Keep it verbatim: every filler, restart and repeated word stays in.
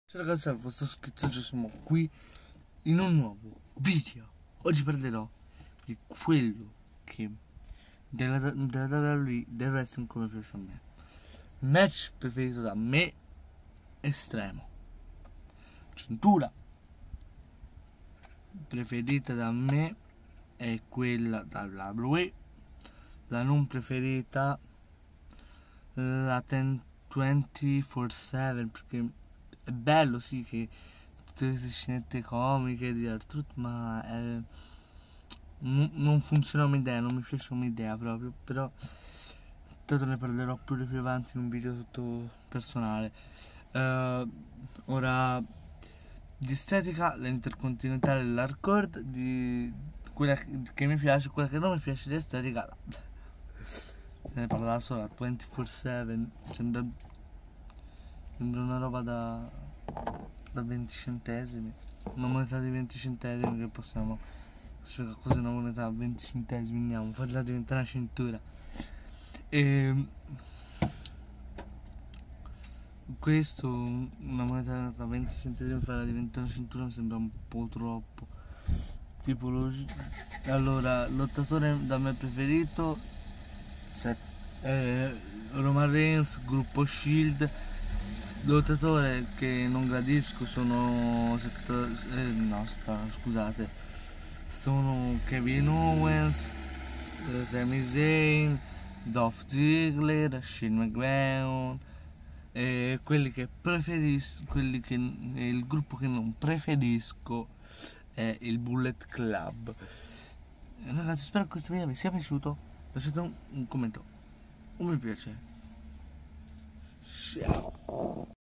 Ciao ragazzi, salve, sto scritto, oggi siamo qui in un nuovo video. Oggi parlerò di quello che della, della W W E, del wrestling come piace a me. Match preferito da me, estremo. Cintura preferita da me è quella dalla W W E. La non preferita la ventiquattro sette, perché è bello sì che tutte queste scenette comiche di R-Truth, ma è, n- non funziona come idea, non mi piace come idea proprio, però tanto ne parlerò più più avanti in un video tutto personale. Uh, ora, di estetica, l'Intercontinentale e l'Hardcore, di quella che mi piace, quella che non mi piace di estetica, se ne parla da sola. ventiquattro sette sembra, sembra una roba da, da venti centesimi, una moneta di venti centesimi che possiamo spiegare cos'è una moneta da venti centesimi, andiamo, farla diventare una cintura. E questo, una moneta da venti centesimi farla diventare una cintura, mi sembra un po' troppo. Tipologia. Allora, lottatore da me preferito eh, Roman Reigns, gruppo Shield. Lottatore che non gradisco sono setta, eh, no, setta, scusate, sono Kevin Owens, eh, Sami Zayn, Dolph Ziggler, Shane McMahon. E quelli che preferisco, quelli che il gruppo che non preferisco è il Bullet Club. Ragazzi, spero che questo video vi sia piaciuto. Lasciate un, un commento, un mi piace. Ciao.